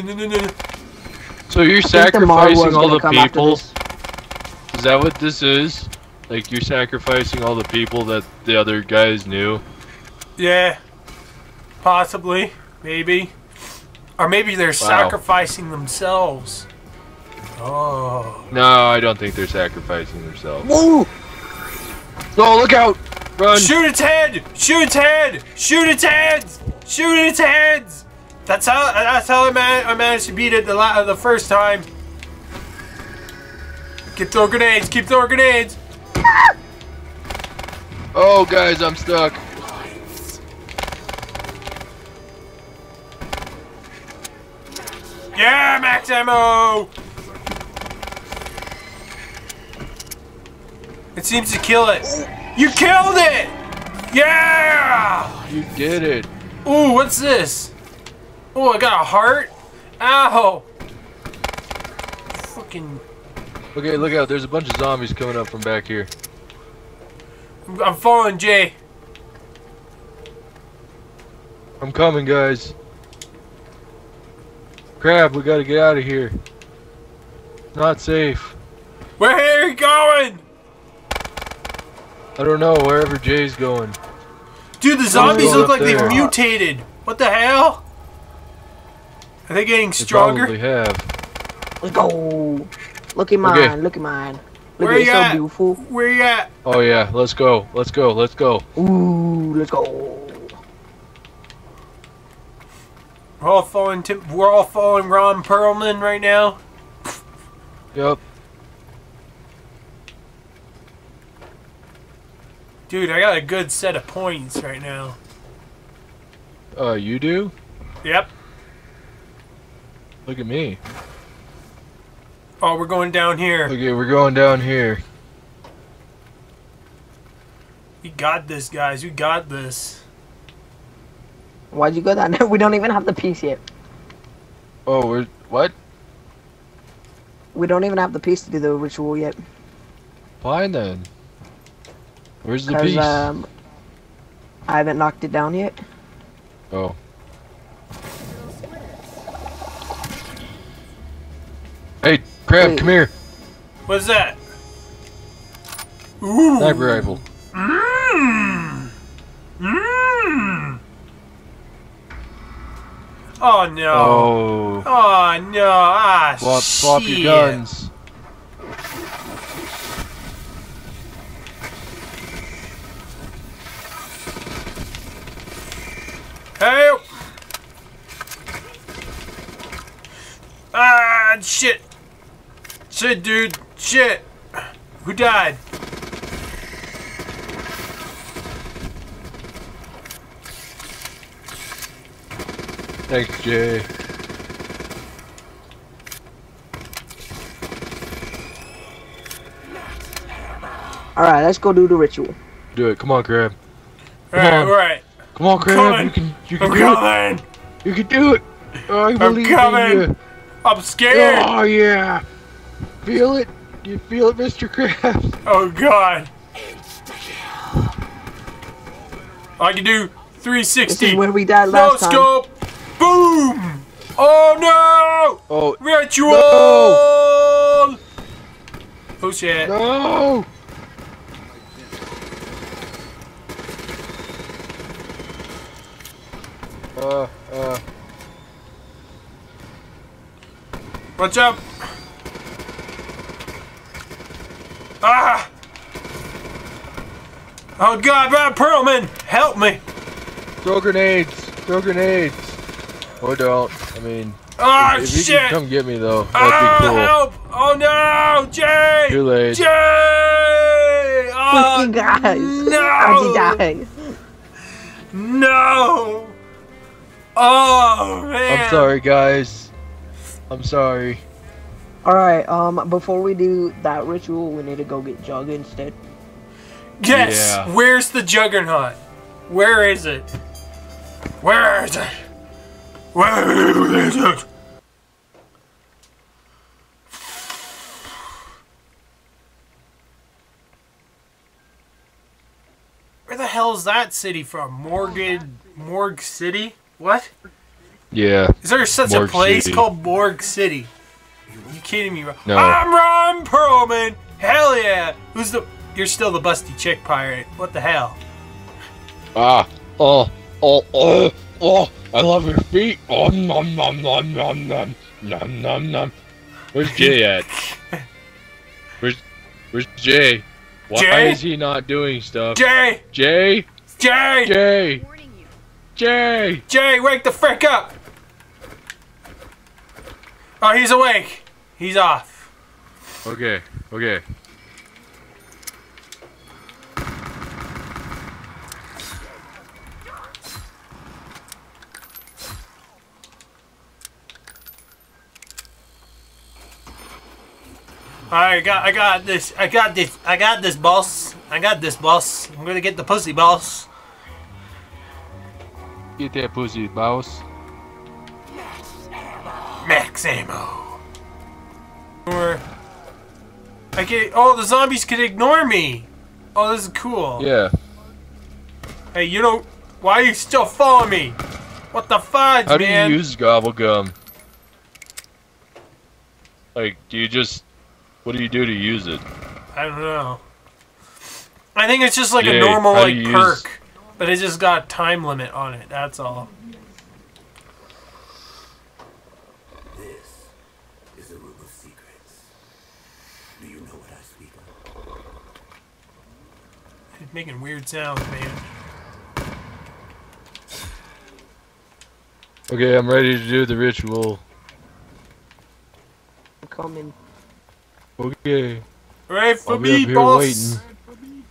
So you're sacrificing all the people? Is that what this is? Like you're sacrificing all the people that the other guys knew? Yeah. Possibly. Maybe. Or maybe they're sacrificing themselves. Oh. No, I don't think they're sacrificing themselves. Woo! No, look out! Run! Shoot its head! Shoot its head! Shoot its heads! Shoot its heads! That's how I managed to beat it the first time. Keep throwing grenades! Keep throwing grenades! Oh, guys, I'm stuck. Yeah, max ammo! It seems to kill it. You killed it! Yeah! You did it. Ooh, what's this? Oh, I got a heart? Ow! Fucking... Okay, look out. There's a bunch of zombies coming up from back here. I'm following Jay. I'm coming, guys. Crap, we gotta get out of here. Not safe. Where are you going? I don't know, wherever Jay's going. Dude, the zombies look like they've there. mutated. What the hell? Are they getting They stronger? probably have. Let's go. Look at mine. Okay. Look at mine. Where Look at it, you so at? beautiful. Where you at? Oh yeah, let's go. Let's go. Let's go. Ooh, let's go. We're all following Ron Perlman right now. Yep. Dude, I got a good set of points right now. You do? Yep. Look at me. Oh, we're going down here. Okay, we're going down here. We got this, guys. We got this. Why'd you go down there? We don't even have the piece yet. Oh, we're... What? We don't even have the piece to do the ritual yet. Fine then. Where's the piece? I haven't knocked it down yet. Oh. Hey, Crab, come here. What's that? Ooh. Sniper rifle. Mmm. Mmm. Oh no. Oh. Oh no. Ah, Swap your guns. Help! Ah, shit. Shit, dude. Shit. Who died? Thanks, Jay. Alright, let's go do the ritual. Do it. Come on, Crab. Alright. Come on, Crab. You can do it. You can do it. Oh, I believe in you. I'm scared. Oh, yeah. Feel it? You feel it, Mr. Krabs? Oh, God. I can do 360. This is where we died last time. No scope. Boom. Oh, no. Oh, Ritual. no. Oh, shit. No. Watch out! Ah! Oh God, Ron Perlman, help me! Throw grenades. Throw grenades. Or don't. I mean, Ah, if shit! you can come get me though, that'd be cool. Help! Oh no, Jay! Too late. Jay! Oh, Freaking guys! No! How'd you die? No! Oh man! I'm sorry, guys. I'm sorry. Alright, before we do that ritual, we need to go get Jug instead. Yes! Yeah. Where's the Juggernaut? Where is it? Where is it? Where is it? Where the hell is that city from? Morgue City? What? Yeah. Is there such Morgue a place City. called Morgue City? You kidding me? No. I'm Ron Perlman. Hell yeah. Who's the? You're still the busty chick pirate. What the hell? Ah. I love your feet. Oh, nom nom nom nom nom nom nom nom. Where's Jay at? Where's Jay? Why Jay? is he not doing stuff? Jay! Jay? Jay! Jay! Jay! Jay, wake the frick up! Oh, he's awake. He's off. Okay. Okay. I got this, boss. I got this, boss. I'm gonna get the pussy, boss. Get that pussy, boss. Max ammo. Or I get. Oh, the zombies can ignore me. Oh, this is cool. Yeah. Hey, you don't. Why are you still following me? What the fudge, How do man? you use gobblegum? Like, do you just... What do you do to use it? I don't know. I think it's just like Jay, a normal how do like you perk, but it just got a time limit on it. That's all. This is a room of secrets. Do you know what I speak of? It's making weird sounds, man. Okay, I'm ready to do the ritual. I'm coming. Okay. Right for I'll be me, up here boss. waiting.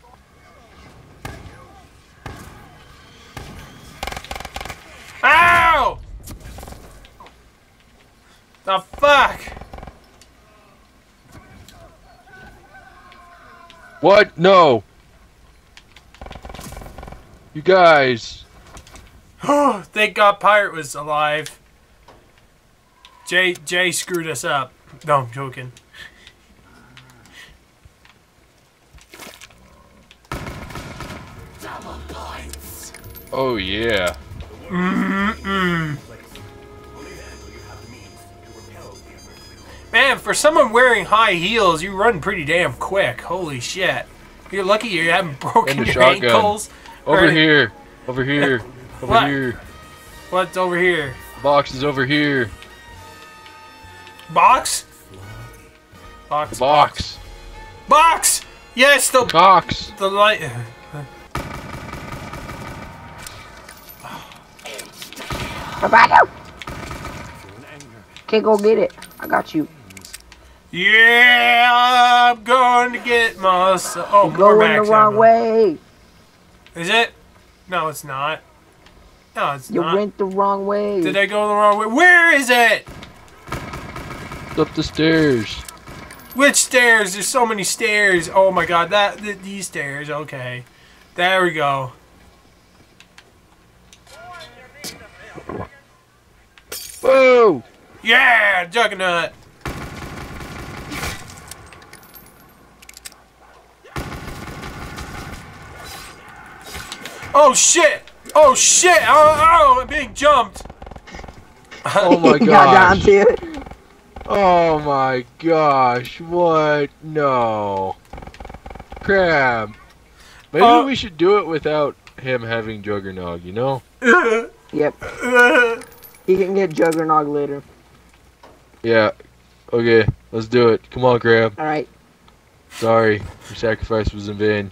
Ow! The fuck? What? No! You guys! Thank God Pirate was alive. Jay screwed us up. No, I'm joking. Oh yeah. Man, for someone wearing high heels, you run pretty damn quick. Holy shit. You're lucky you haven't broken And the your shotgun. ankles. Over or- here. Over here. Over What? here. What's over here? The box is over here. Box? Box. The box. Box! Yes, the Cox. light. Okay, go get it. I got you. Yeah, I'm going to get my. Oh, You're more going the max wrong ammo. way. Is it? No, it's not. No, it's You not. went the wrong way. Did I go the wrong way? Where is it? It's up the stairs. Which stairs? There's so many stairs. Oh my god, these stairs. Okay, there we go. Whoa! Yeah, Juggernaut. Oh shit! Oh shit! Oh, I'm being jumped. Oh my You got gosh. down to it. Oh my gosh. What? No. Crap. Maybe we should do it without him having Juggernog, you know? Yep. He can get Juggernog later. Yeah. Okay, let's do it. Come on, Crab. Alright. Sorry, your sacrifice was in vain.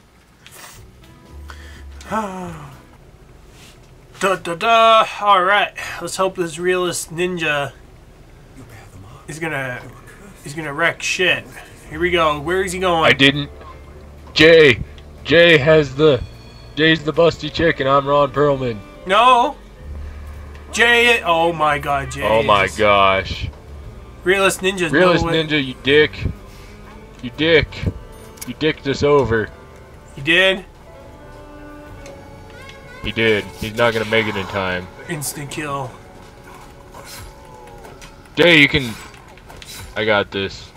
Da da da. All right, let's hope this realist ninja is gonna wreck shit. Here we go. Where is he going? I didn't. Jay's the busty chick and I'm Ron Perlman. No. Jay. Oh my God, Jay. Oh my gosh. Realist ninja. Realist ninja, you dick. You dick. You dicked us over. You did. He did. He's not gonna make it in time. Instant kill. Jay, you can... I got this.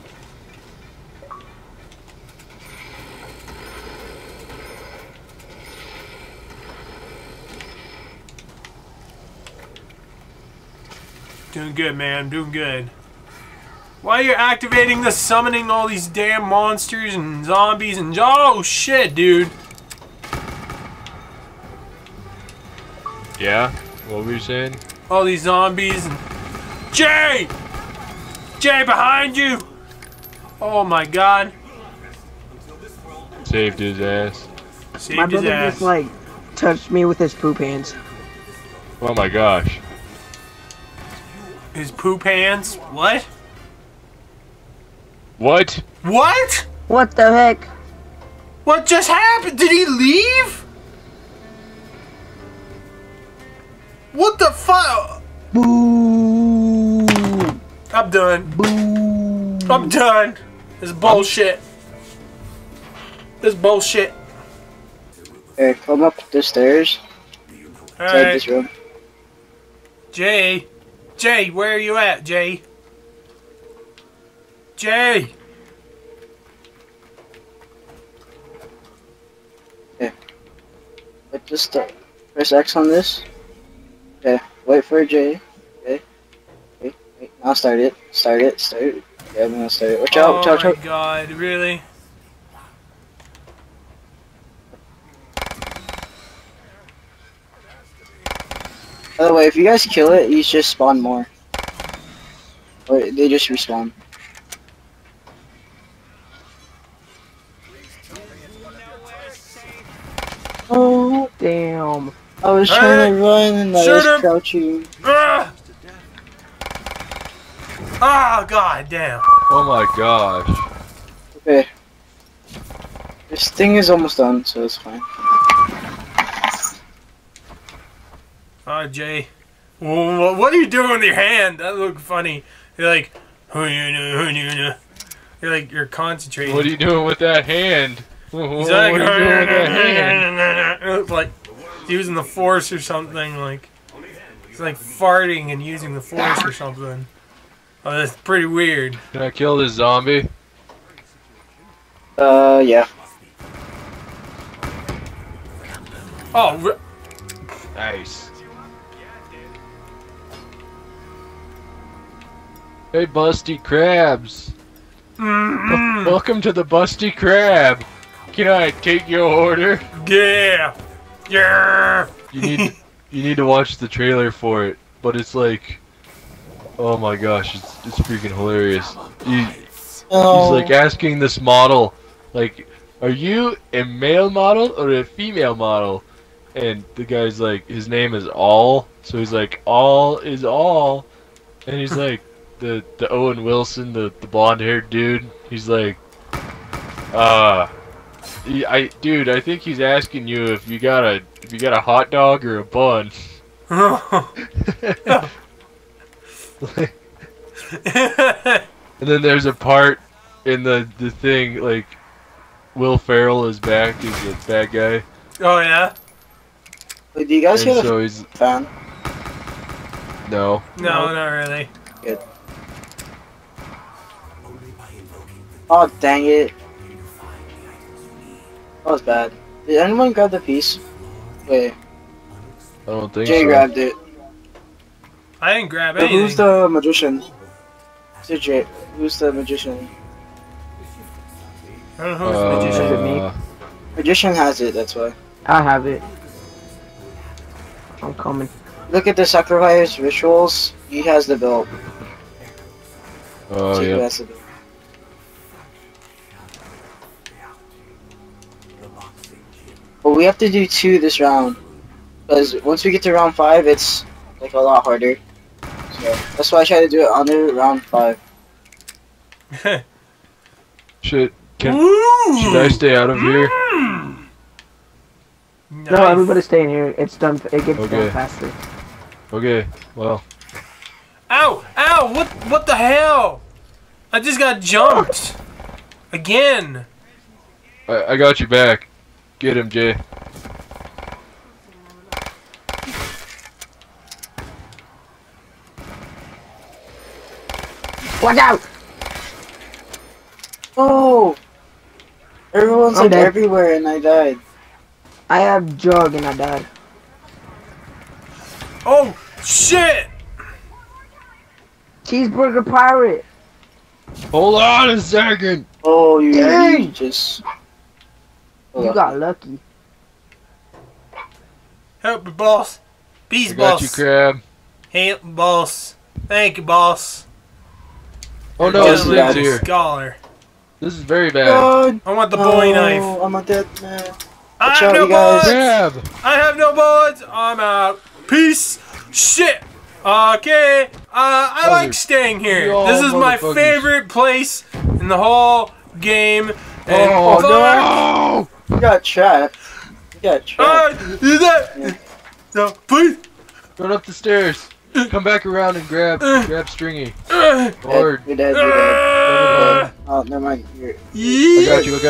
Doing good, man. Doing good. Why are you activating the summoning all these damn monsters and zombies and... Oh, shit, dude. Yeah? What were you saying? All these zombies and... Jay! Jay, behind you! Oh, my God. Saved his ass. Saved My his brother ass. just like touched me with his poop hands. Oh my gosh. His poop hands? What? What? What? What the heck? What just happened? Did he leave? What the fuck? Boo! I'm done. Boo! I'm done. This is bullshit. This is bullshit. Hey, come up the stairs. Inside Alright. this room. Jay. Jay, where are you at, Jay? Jay! Wait, just press X on this. Okay, wait for J. Okay. Wait. Now start it. Start it. Yeah, I'm gonna start it. Watch out, watch out, watch Oh out. my god, really? By the way, if you guys kill it, you just spawn more. Or they just respawn. Oh, Damn. I was trying to run and I Shoot was him. crouching. Ah! Oh god damn. Oh my gosh. Okay. This thing is almost done, so it's fine. Oh, Jay. What are you doing with your hand? That looked funny. You're like, you're like, you're concentrating. What are you doing with that hand? What He's are like, you doing with that hand? it looked like using the force or something. Like, he's like farting and using the force or something. Oh, that's pretty weird. Can I kill this zombie? Yeah. Oh, Nice. Hey, Busty Krabs. Welcome to the Busty Crab. Can I take your order? yeah. Yeah. You need to watch the trailer for it, but it's like, oh my gosh, it's freaking hilarious. He's like asking this model, like, are you a male model or a female model? And the guy's like, his name is All, so he's like, All is All, and he's like, the Owen Wilson, the blonde-haired dude, he's like, dude, I think he's asking you if you got a hot dog or a bun. And then there's a part in the thing, like, Will Ferrell is back as the bad guy. Oh yeah. Wait, do you guys And get a so he's fan? no. No, not really. Good. Oh, dang it. That was bad. Did anyone grab the piece? Wait, I don't think Jay so. grabbed it. I didn't grab Wait, anything. who's the magician? Is it Jay? Who's the magician? I don't know who's the magician. Uh, Magician has it, that's why. I have it. I'm coming. Look at the sacrifice rituals. He has the belt. oh So he yeah. has the belt. But we have to do 2 this round. Because once we get to round 5, it's like a lot harder. So that's why I try to do it under round 5. Should Ooh. should I stay out of here? No, everybody stay in here. It's done. It gets Okay. done faster. Okay. Well, Ow! Ow! What the hell? I just got jumped. Again. I got you back. Get him, Jay. Watch out! Oh! Everyone's I'm like dead. everywhere and I died. I have jug and I died. Oh shit! Cheeseburger pirate. Hold on a second. Oh, you Dang. just. You got lucky. Help me, boss. Peace, I got boss. you, Crab. Help me, boss. Thank you, boss. Oh no, Just Slim's that. here. Scholar. This is very bad. God. I want the bowie knife. I'm a dead man. I Watch have out, no you guys. bullets. Crab. I have no bullets. I'm out. Peace. Shit. Okay. I like Mother- staying here. you all This is my motherfuckers. favorite place in the whole game. And Oh fuck. no! You got trapped. You got trapped. Is that? No, please. Run up the stairs. Come back around and grab Stringy. Dead. Or You're dead. You're dead. Oh, never mind. I got you.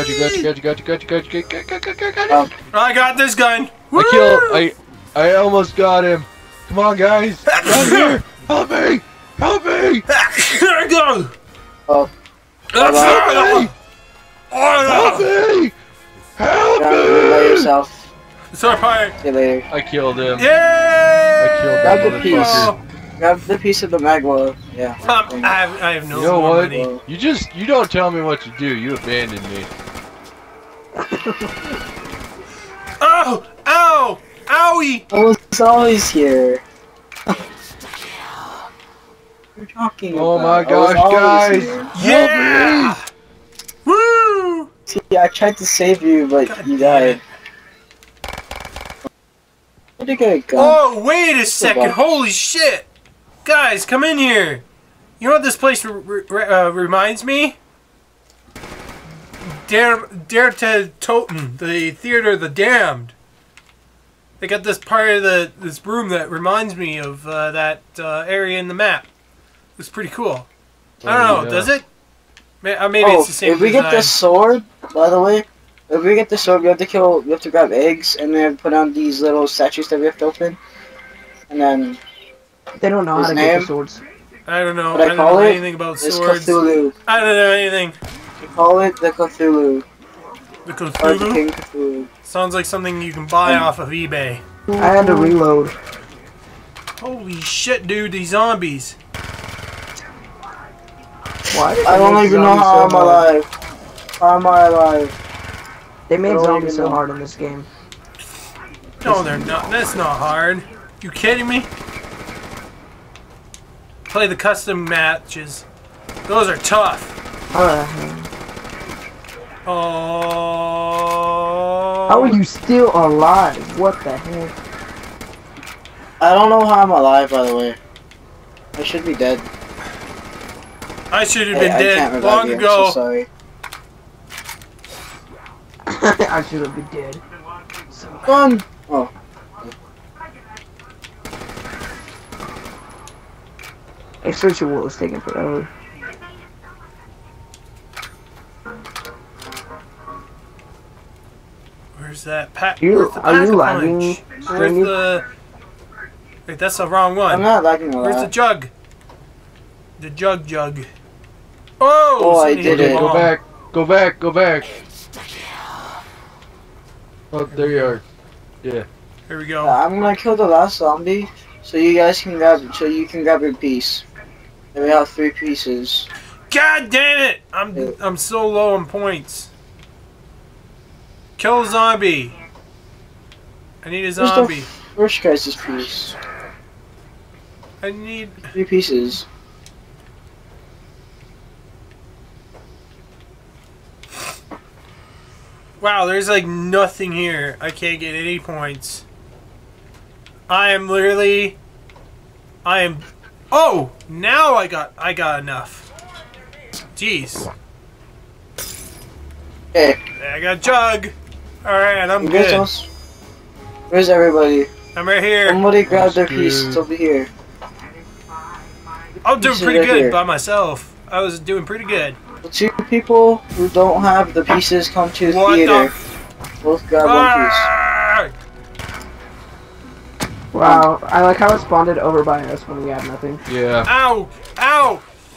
I got this gun. I almost got him. Come on, guys. Down here. Help me. Help me. Here I go. Oh. Help me. Help me. Help Down here by me. yourself. Sorry, pirate. See you later. I killed him. Yay! I killed Grab that the piece. motherfucker. Grab the piece of the magwell. Yeah. I have no You know more what? money. You don't tell me what to do. You abandon me. Oh! Ow! Owie! I was always here. You're talking about. Oh my I was gosh, always guys. here. Yeah! Help Woo! See, I tried to save you, but God you damn died. it. Where'd you get a gun? Oh, wait a second. Goodbye. Holy shit. Guys, come in here. You know what this place reminds me? Dare to Toten, the Theater of the Damned. They got this part of this room that reminds me of that area in the map. It's pretty cool. I don't know, yeah. does it? Maybe Oh, it's the same if we get design. the sword, by the way, if we get the sword, we have to grab eggs and then put on these little statues that we have to open. And then They don't know how His to get name? the swords. I don't know. What I I don't call know it anything about it's swords. Cthulhu. I don't know anything. We call it the Cthulhu. The Or the Cthulhu? King Cthulhu. Sounds like something you can buy off of eBay. I had to reload. Holy shit, dude, these zombies. Why? did I they don't make even know zombies how so I'm hard? alive. How am I alive? They made I don't zombies even so know. hard in this game. No, they're not. That's not hard. You kidding me? Play the custom matches. Those are tough. Oh. How are you still alive? What the heck? I don't know how I'm alive, by the way. I should be dead. I should have Hey, been I can't dead revive long you. I'm ago. so sorry. I should have been dead. Run! Oh. This ritual is taking forever. Where's that pack? You- Where's the are you pack-a-punch? lagging, Where's Stringy? the? Wait, that's the wrong I'm one. not lagging a Where's the lot. jug? The jug. Oh! Oh, I somebody hit did the it. Go bomb. back. Go back. Go back. Oh, there you are. Yeah. Here we go. I'm gonna kill the last zombie, so you guys can grab. So you can grab your piece. And we have 3 pieces. God damn it! I'm so low on points. Kill a zombie. I need a Where's the zombie. first guy's piece? I need. 3 pieces. Wow, there's like nothing here. I can't get any points. I am literally. Oh, now I got enough. Jeez. Hey, I got jug. All right, I'm you guys good. don't. Where's everybody? I'm right here. Somebody grab their That's piece. good. It's over here. I'm doing Pieces pretty right good here. by myself. I was doing pretty good. The 2 people who don't have the pieces come to the What theater. the? Both grab 1 piece. Ah! Wow, I like how it spawned over by us when we had nothing. Yeah. Ow! Ow!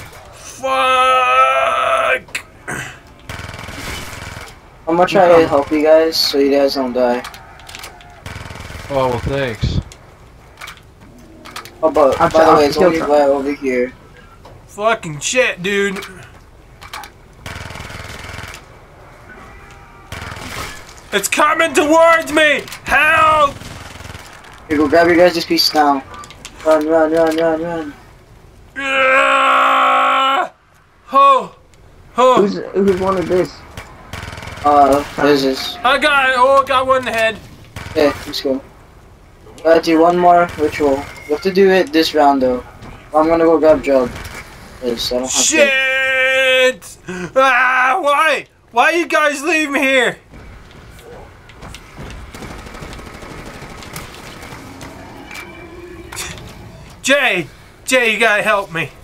Fuck! I'm gonna try to help you guys so you guys don't die. Oh well, thanks. Oh, but I'll by the I'll way, it's kill only some. right over here. Fucking shit, dude. It's coming towards me! Help! Here, go grab your guys' piece now. Run, run, run, run, run. Oh! Oh! Who's one of this? What is this? I got it! Oh, I got one in the head. Okay, let's go. Gotta do one more ritual. You have to do it this round though. I'm gonna go grab Jug. Cause I don't have Shit! Ah, why? Why you guys leave me here? Jay, you gotta help me.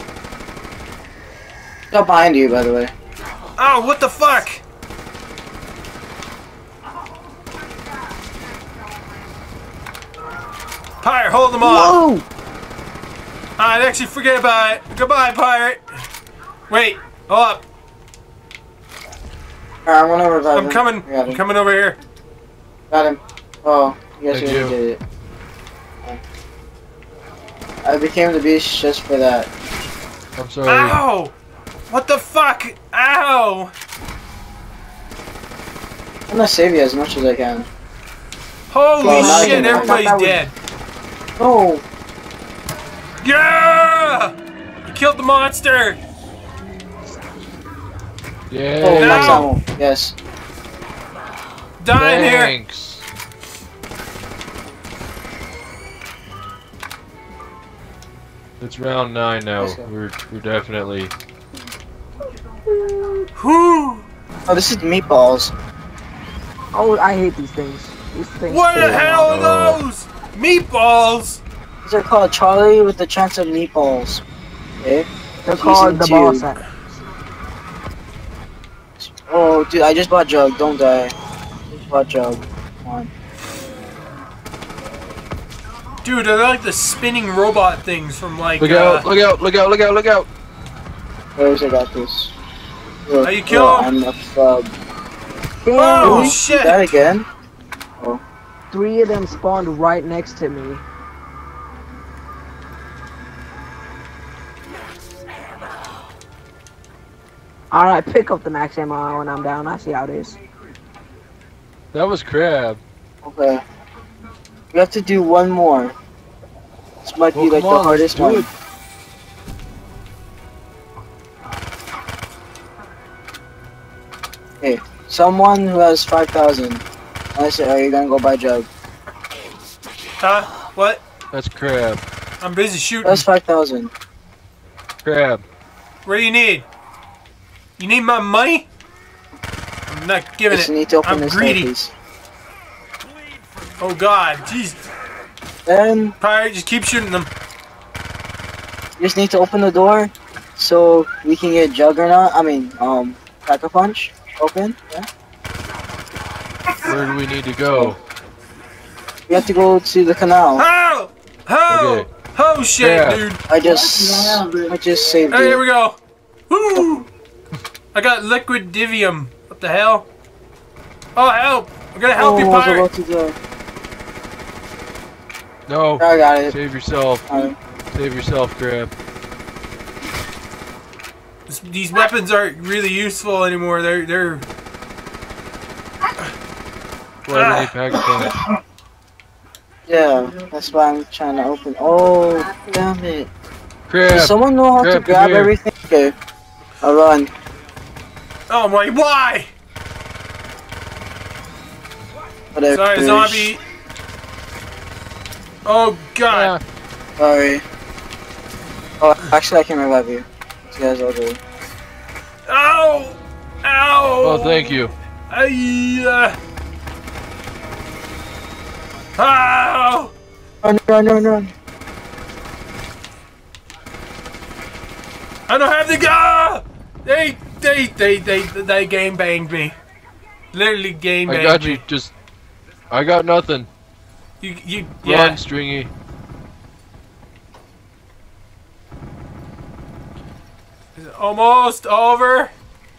Got behind you, by the way. Oh, what the fuck? Pirate, hold them off. Whoa! I'd actually forget about it. Goodbye, pirate. Wait, hold up. Alright, I'm gonna revive him. I'm coming. I got I'm him. coming over here. Got him. Oh, you guys Thank already you. did it. I became the beast just for that. I'm sorry. Ow! What the fuck? Ow! I'm gonna save you as much as I can. Holy Well, now I shit, can- I everybody's thought that was- dead. No! Yeah! You killed the monster! Yeah. Oh, No. max ammo. Yes. Die in here! Thanks. It's round 9 now. Let's go. We're definitely. Whew! Oh, this is meatballs. Oh, I hate these things. These things. What the kill me. hell are those? Meatballs! These are called Charlie with the chance of meatballs. Okay? They're called the Season boss. 2. Act. Oh, dude, I just bought Jug. Don't die. Just bought Jug. Come on. Dude, they're like the spinning robot things from like. Look out! Look out! Look out! Look out! Look out! Where's I got this? Are you kill him? I'm a thug. Damn, Oh Really? shit! That again? 3 of them spawned right next to me. Alright, pick up the max ammo when I'm down. I see how it is. That was Crab. Okay. We have to do one more. This might be Well, like come the on, hardest let's do one. it. Okay, someone who has 5,000. I said, are you gonna go buy Jug? Huh? What? That's Crab. I'm busy shooting. That's 5,000. Crab. What do you need? You need my money? I'm not giving Just it. need to open I'm this door, greedy. please. Oh god, jeez. Then Pirate, just keep shooting them. you just need to open the door so we can get Juggernaut. I mean, Pack-a-Punch open. Yeah. Where do we need to go? We have to go to the canal. Oh! Oh! Okay. Oh shit, Yeah. dude. I just saved Hey, here you. we go. Woo! I got liquid divium. What the hell? Oh, help! I'm gonna help you, I was pirate. about to go. No. I got it. Save yourself. Alright. Save yourself, Crab. These weapons aren't really useful anymore. They're. Why do they pack a punch? Yeah, that's why I'm trying to open. Oh, damn it. Crab. Does someone know how to Crab, come grab here. everything? Okay. I'll run. Oh my! Why? Whatever. Sorry, zombie. Oh god. Yeah. Sorry. Oh, actually, I can revive you. You guys all do. Ow! Ow! Oh, thank you. Ow! Run, run, run, run. I don't have the gun. They game banged me. Literally game I banged got me. you. Just. I got nothing. You yeah. Run, Stringy. It's almost over.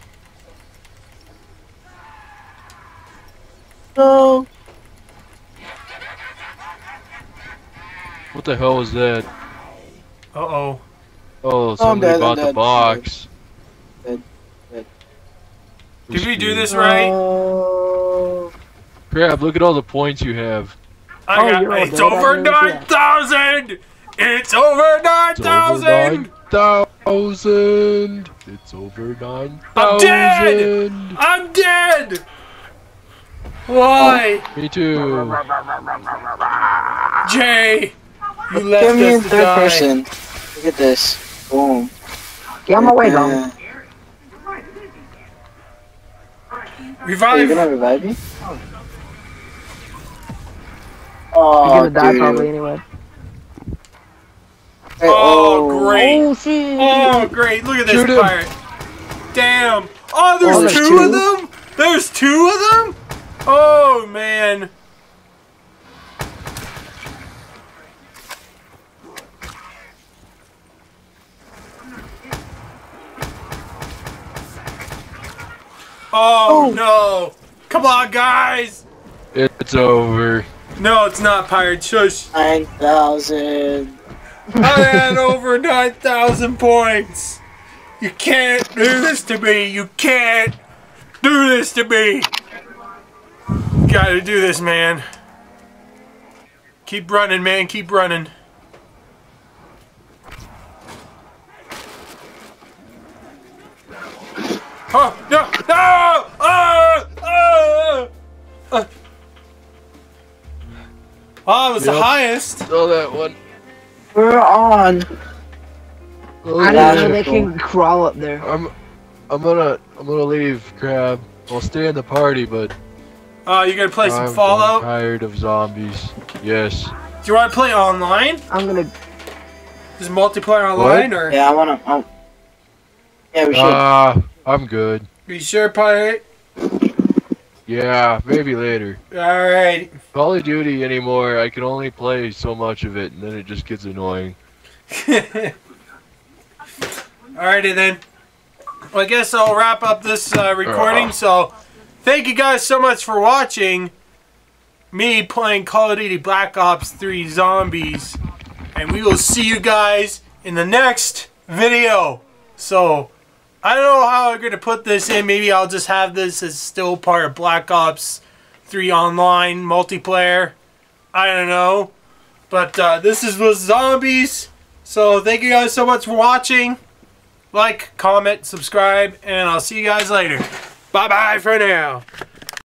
No. What the hell was that? Uh oh. Oh, Oh, I'm somebody dead, bought I'm the dead, box. Dead. Did we do this right? Oh. Crap, look at all the points you have. you're all It's dead. I over didn't see that. 9,000! It's over It's over 9,000! 9,000! It's over 9,000! I'm dead! I'm dead! Why? Me too. Jay! You left Get me in us to third die. person. Look at this. Boom. Get on my way, Dom. Are you Revive! gonna revive me? You're Oh, gonna die dude. probably anyway. Hey, Oh, great! Oh shit! Oh, great! Look at this Shoot him. pirate. Damn! Oh, there's Oh, there's two two? of them? There's two of them? Oh, man. Oh, no. Come on, guys. It's over. No, it's not, pirate. Shush. 9,000. I had over 9,000 points. You can't do this to me. You can't do this to me. Gotta do this, man. Keep running, man. Keep running. Oh, no! No! Oh, it was the Yep. highest. Saw that one. We're on. I didn't know they can crawl up there. I'm gonna leave, Crab. I'll stay in the party, but Oh, you gonna play some I'm Fallout? tired of zombies. Yes. Do you want to play online? I'm gonna. Is multiplayer online or? Yeah, I wanna. Yeah, we should. I'm good. Are you sure, pirate? Yeah, maybe later. Alright. Call of Duty anymore, I can only play so much of it, and then it just gets annoying. Alrighty then. Well, I guess I'll wrap up this recording. So, thank you guys so much for watching me playing Call of Duty Black Ops 3 Zombies. And we will see you guys in the next video. So, I don't know how I'm going to put this in. Maybe I'll just have this as still part of Black Ops 3 Online multiplayer. I don't know. But this was Zombies. So thank you guys so much for watching. Like, comment, subscribe, and I'll see you guys later. Bye-bye for now.